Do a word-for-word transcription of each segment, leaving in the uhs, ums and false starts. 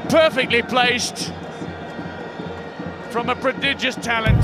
perfectly placed from a prodigious talent.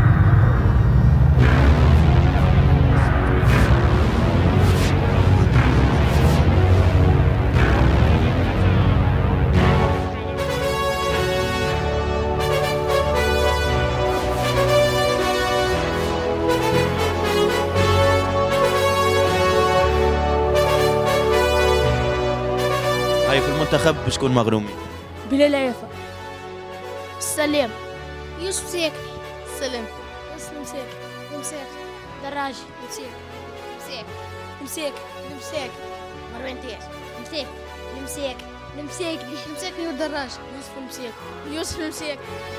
هاي في المنتخب بشكون مغرومين؟ بلال عيفا، سليم، يوسف سيكي، سلم، يوسف المسيك، المسيك، دراجي، المسيك، مسيك، المسيك، المسيك، مروان تياس، المسيك، المسيك، المسيك، المسيك والدراج، يوسف المسيك، يوسف المسيك.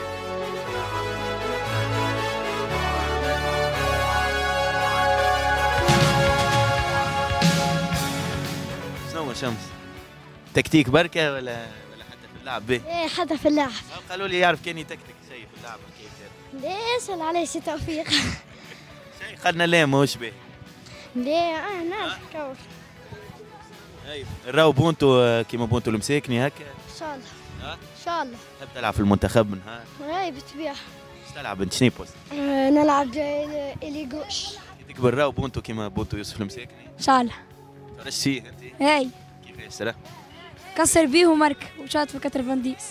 شنو هو شمس؟ تكتيك بركة ولا ولا حتى في اللعب به؟ ايه حتى في اللعب. قالوا لي يعرف كان يتكتك شيء في اللعب كيف كان. ليه اسأل عليه سي توفيق. شيء خدنا ليه ماهوش به. ليه اه نعرف كور. اي راهو بونتو كيما بونتو المساكني هكا. ان شاء الله. ها؟ ان شاء الله. تحب تلعب في المنتخب من نهار؟ اي بالطبيعة. اش تلعب انت شنو بوست؟ آه نلعب الي جوش. كي تكبر راهو بونتو كيما بونتو يوسف المساكني. ان شاء الله. فرش فيه انت؟ اي كيفاش ترى؟ كسر بيه ومرك وشاط في كترفانديس.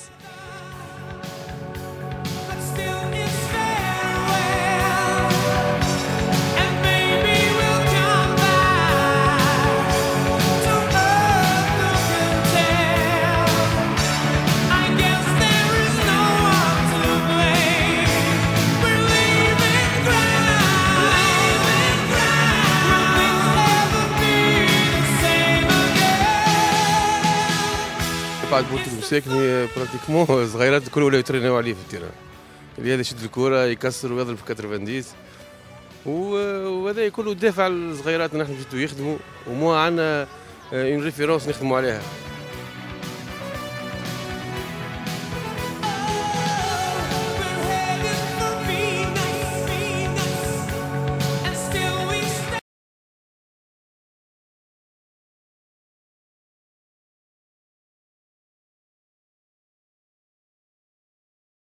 بعد بوت المساكني براتيكمون صغيرات الكل ولاو يترينيو عليه في التيران، اللي هذا يشد الكرة يكسر ويضرب في كترفانديس، وهذا كله دافع على الصغيرات نحن جيتو يخدموا ومو عندنا اون ريفيرونس نخدموا عليها.